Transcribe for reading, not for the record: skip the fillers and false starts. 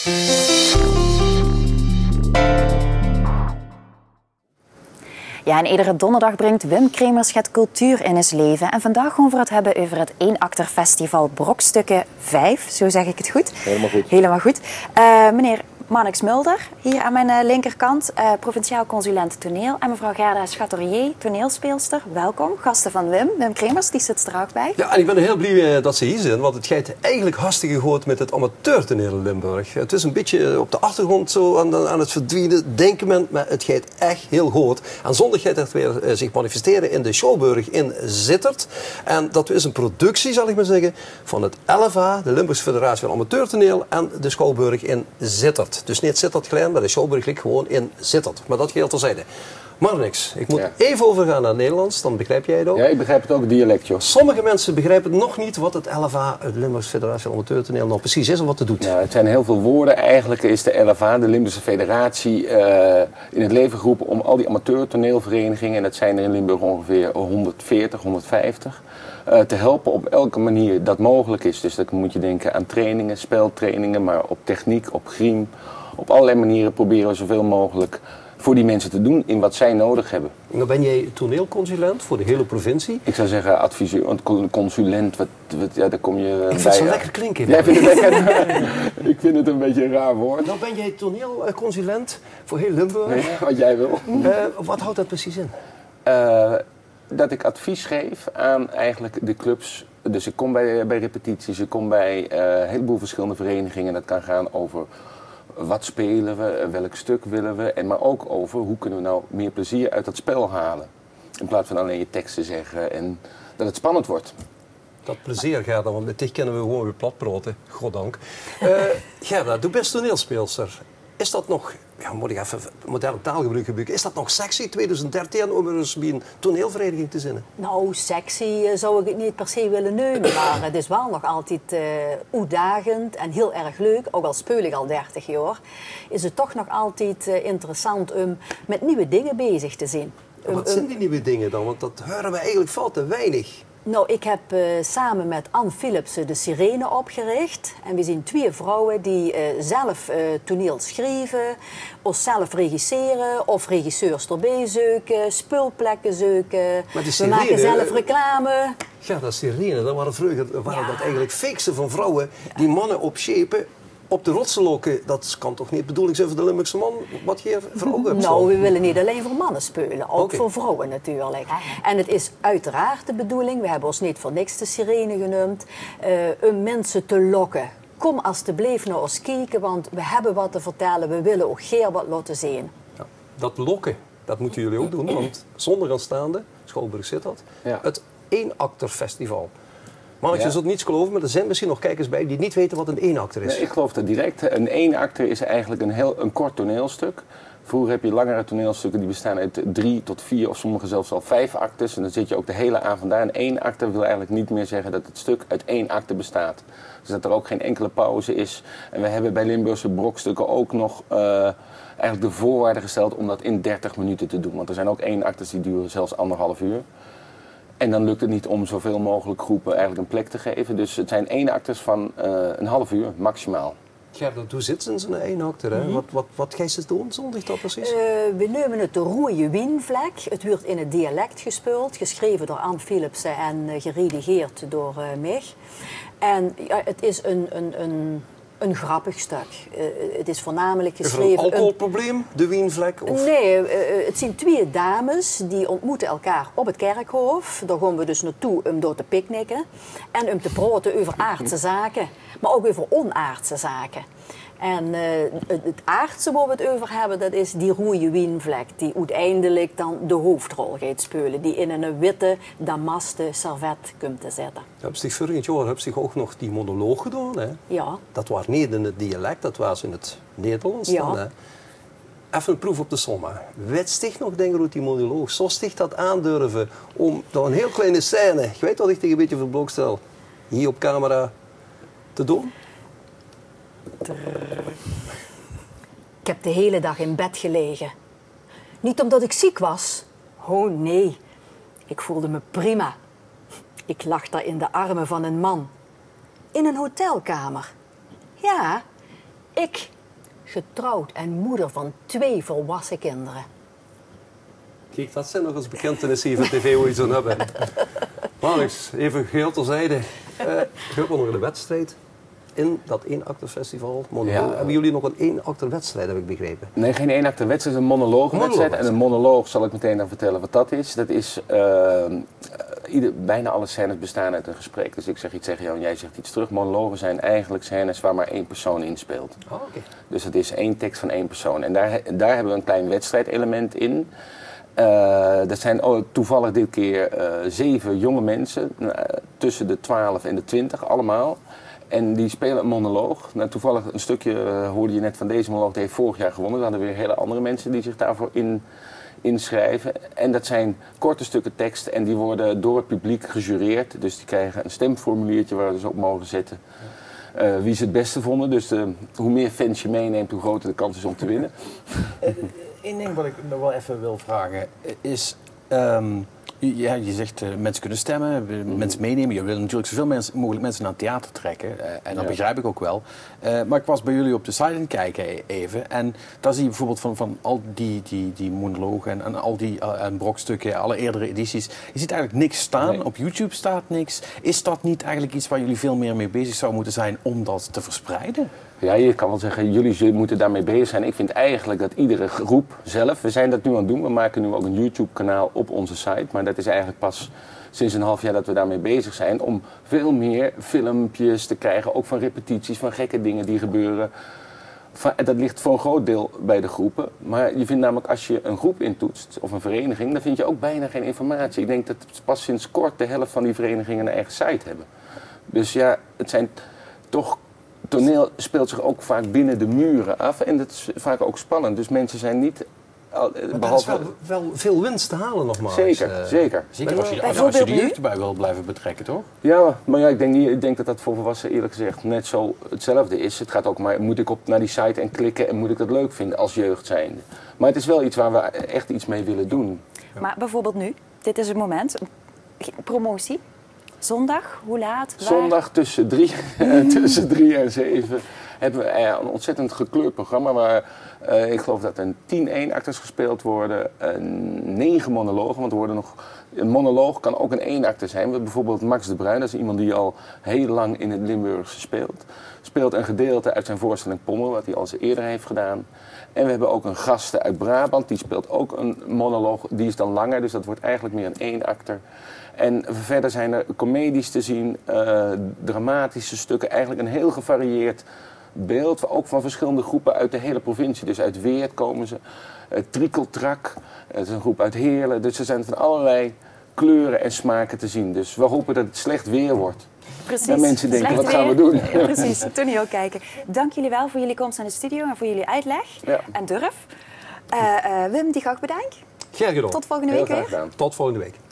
Ja, en iedere donderdag brengt Wim Kremers het cultuur in zijn leven. En vandaag gaan we het hebben over het eenakterfestival Brokstukken 5. Zo zeg ik het goed? Helemaal goed. Helemaal goed. Meneer Mannix Mulder, hier aan mijn linkerkant, provinciaal consulent toneel. En mevrouw Gerda Chateaubrier, toneelspeelster. Welkom. Gasten van Wim Kremers, die zit er ook bij. Ja, en ik ben heel blij dat ze hier zijn, want het gaat eigenlijk hartstikke goed met het amateurtoneel in Limburg. Het is een beetje op de achtergrond zo aan het verdwijnen, denken men, maar het gaat echt heel goed. En zondag gaat het weer zich manifesteren in de Schouwburg in Sittard. En dat is een productie, zal ik maar zeggen, van het LFA, de Limburgse Federatie van Amateurtoneel, en de Schouwburg in Sittard. Dus niet Sittard klein, maar de Schouwburg ligt gewoon in Sittard. Maar dat geheel terzijde. Maar niks. Ik moet even overgaan naar het Nederlands, dan begrijp jij het ook. Ja, ik begrijp het ook, dialect, joh. Sommige mensen begrijpen nog niet wat het LFA, de Limburgse Federatie van Amateurtoneel, nou precies is en wat het doet. Ja, het zijn heel veel woorden. Eigenlijk is de LFA, de Limburgse Federatie, in het leven geroepen om al die amateurtoneelverenigingen, en dat zijn er in Limburg ongeveer 140, 150, te helpen op elke manier dat mogelijk is. Dus dan moet je denken aan trainingen, speltrainingen, maar op techniek, op griem. Op allerlei manieren proberen we zoveel mogelijk voor die mensen te doen in wat zij nodig hebben. Nou ben jij toneelconsulent voor de hele provincie? Ik zou zeggen adviseur, consulent, ja, daar kom je bij. Ik vind het zo lekker klinken. Jij vindt het lekker? Ik vind het een beetje een raar woord. Nou ben jij toneelconsulent voor heel Limburg. Nee, wat jij wil. Wat houdt dat precies in? Dat ik advies geef aan eigenlijk de clubs. Dus ik kom bij repetities, ik kom bij een heleboel verschillende verenigingen. Dat kan gaan over wat spelen we, welk stuk willen we, maar ook over hoe kunnen we nou meer plezier uit dat spel halen. In plaats van alleen je teksten zeggen en dat het spannend wordt. Dat plezier, Gerda, want met dit kennen we gewoon weer platpraten, goddank. Gerda, du bent toneelspeelster. Is dat nog, ja, moet ik even moderne taalgebruik gebruiken, is dat nog sexy 2013 om er eens bij een toneelvereniging te zinnen? Nou, sexy zou ik het niet per se willen nemen, maar het is wel nog altijd uitdagend en heel erg leuk. Ook al speel ik al 30 jaar, is het toch nog altijd interessant om met nieuwe dingen bezig te zijn. Wat zijn die nieuwe dingen dan? Want dat horen we eigenlijk veel te weinig. Nou, ik heb samen met Anne Philipsen de Sirene opgericht. En we zijn 2 vrouwen die zelf toneel schrijven, of zelf regisseren, of regisseurs erbij zoeken, speelplekken zoeken. We maken zelf reclame. Ja, dat Sirene, dat waren vroeger dat eigenlijk fiksen van vrouwen die mannen op schepen op de rotsen lokken. Dat kan toch niet de bedoeling zijn voor de Limburgse man, wat je voor ogen hebt? Nou, we willen niet alleen voor mannen spelen, ook voor vrouwen natuurlijk. En het is uiteraard de bedoeling, we hebben ons niet voor niks de Sirene genoemd, om mensen te lokken. Kom alstublieft naar ons kijken, want we hebben wat te vertellen, we willen ook geer wat laten zien. Ja, dat lokken, dat moeten jullie ook doen, want zonder aanstaande, Schouwburg Sittard, het eenakterfestival. Mannetje, je zult niets geloven, maar er zijn misschien nog kijkers bij die niet weten wat een eenakter is. Nee, ik geloof dat direct. Een eenakter is eigenlijk een kort toneelstuk. Vroeger heb je langere toneelstukken die bestaan uit 3 tot 4 of sommige zelfs al 5 actes. En dan zit je ook de hele avond daar. Een eenakter wil eigenlijk niet meer zeggen dat het stuk uit 1 acte bestaat. Dus dat er ook geen enkele pauze is. En we hebben bij Limburgse brokstukken ook nog eigenlijk de voorwaarden gesteld om dat in 30 minuten te doen. Want er zijn ook eenakters die duren zelfs 1,5 uur. En dan lukt het niet om zoveel mogelijk groepen eigenlijk een plek te geven. Dus het zijn eenakters van een half uur maximaal. Gerda, hoe zit ze in zo'n eenakter? Wat ga je ze doen zondag dat precies? We nemen het de rode wienvlek. Het wordt in het dialect gespeeld, geschreven door Anne Philipsen en geredigeerd door mij. En het is een grappig stuk. Het is voornamelijk geschreven... Is er een alcoholprobleem, de wienvlek? Of? Nee, het zijn 2 dames die ontmoeten elkaar op het kerkhof. Daar gaan we dus naartoe om door te picknicken. En om te praten over aardse zaken, maar ook over onaardse zaken. En het aardse waar we het over hebben, dat is die rode wienvlek die uiteindelijk dan de hoofdrol gaat spelen. Die in een witte damasten servet komt te zitten. Heb je vorig jaar ook nog die monoloog gedaan? Hè? Ja. Dat was niet in het dialect, dat was in het Nederlands. Ja. Dan, hè? Even een proef op de somma. Weet sticht nog denken uit die monoloog? Zo sticht dat aandurven om dan een heel kleine scène, je weet wat ik tegen een beetje verblok stel, hier op camera te doen? Ik heb de hele dag in bed gelegen. Niet omdat ik ziek was. Oh nee, ik voelde me prima. Ik lag daar in de armen van een man. In een hotelkamer. Ja, ik getrouwd en moeder van 2 volwassen kinderen. Kijk, dat zijn nog eens bekentenissen hier van tv hoe je zo'n hebben. Manix, even geheel terzijde. Je hebt nog een wedstrijd in dat 1-acte-festival. Ja. Hebben jullie nog een 1-acte-wedstrijd, heb ik begrepen? Nee, geen 1-acte-wedstrijd, een monoloogwedstrijd. En een monoloog zal ik meteen dan vertellen wat dat is. Dat is, bijna alle scènes bestaan uit een gesprek. Dus ik zeg iets tegen jou en jij zegt iets terug. Monologen zijn eigenlijk scènes waar maar 1 persoon in speelt. Oh, okay. Dus het is 1 tekst van 1 persoon. En daar hebben we een klein wedstrijdelement in. Dat zijn toevallig dit keer 7 jonge mensen, tussen de 12 en de 20 allemaal. En die spelen een monoloog. Nou, toevallig een stukje hoorde je net van deze monoloog, die heeft vorig jaar gewonnen. We hadden weer hele andere mensen die zich daarvoor inschrijven. En dat zijn korte stukken tekst en die worden door het publiek gejureerd. Dus die krijgen een stemformuliertje waar ze op mogen zetten. Wie ze het beste vonden. Dus hoe meer fans je meeneemt, hoe groter de kans is om te winnen. Eén ding wat ik nog wel even wil vragen is... je zegt mensen kunnen stemmen, mensen meenemen. Je wil natuurlijk zoveel mogelijk mensen naar het theater trekken. En dat begrijp ik ook wel. Maar ik was bij jullie op de site aan het kijken even. En daar zie je bijvoorbeeld van al die monologen en al die brokstukken, alle eerdere edities. Je ziet eigenlijk niks staan. Nee. Op YouTube staat niks. Is dat niet eigenlijk iets waar jullie veel meer mee bezig zouden moeten zijn om dat te verspreiden? Ja, je kan wel zeggen, jullie moeten daarmee bezig zijn. Ik vind eigenlijk dat iedere groep zelf, we zijn dat nu aan het doen, we maken nu ook een YouTube-kanaal op onze site. Maar dat is eigenlijk pas sinds een half jaar dat we daarmee bezig zijn. Om veel meer filmpjes te krijgen, ook van repetities, van gekke dingen die gebeuren. Dat ligt voor een groot deel bij de groepen. Maar je vindt namelijk, als je een groep intoetst, of een vereniging, dan vind je ook bijna geen informatie. Ik denk dat pas sinds kort de helft van die verenigingen een eigen site hebben. Dus ja, het zijn toch... Toneel speelt zich ook vaak binnen de muren af en dat is vaak ook spannend. Dus mensen zijn niet... Maar er is wel veel winst te halen nogmaals. Zeker, zeker. Zeker als je de jeugd erbij wil blijven betrekken, toch? Ja, maar ja, ik denk dat dat voor volwassenen eerlijk gezegd net zo hetzelfde is. Het gaat ook maar, moet ik naar die site en klikken en moet ik dat leuk vinden als jeugd zijnde. Maar het is wel iets waar we echt iets mee willen doen. Ja. Maar bijvoorbeeld nu, dit is het moment, promotie. Zondag, hoe laat? Waar? Zondag tussen 3 en 7 hebben we een ontzettend gekleurd programma waar ik geloof dat er 10 1-acters gespeeld worden, 9 monologen, want er worden nog... Een monoloog kan ook een 1-acte zijn. We hebben bijvoorbeeld Max de Bruin, dat is iemand die al heel lang in het Limburgse speelt. Speelt een gedeelte uit zijn voorstelling Pommel, wat hij al eens eerder heeft gedaan. En we hebben ook een gasten uit Brabant, die speelt ook een monoloog, die is dan langer, dus dat wordt eigenlijk meer een 1-acter. En verder zijn er comedies te zien, dramatische stukken, eigenlijk een heel gevarieerd beeld, ook van verschillende groepen uit de hele provincie. Dus uit Weert komen ze, Triekeltrak, het is een groep uit Heerlen. Dus er zijn van allerlei kleuren en smaken te zien. Dus we hopen dat het slecht weer wordt. Precies. En mensen denken, Slecht wat gaan we weer. doen? Ja, precies, toneel kijken. Dank jullie wel voor jullie komst naar de studio en voor jullie uitleg en durf. Wim, die ga ik bedanken. Graag gedaan. Tot volgende Heel week graag weer. gedaan. Tot volgende week.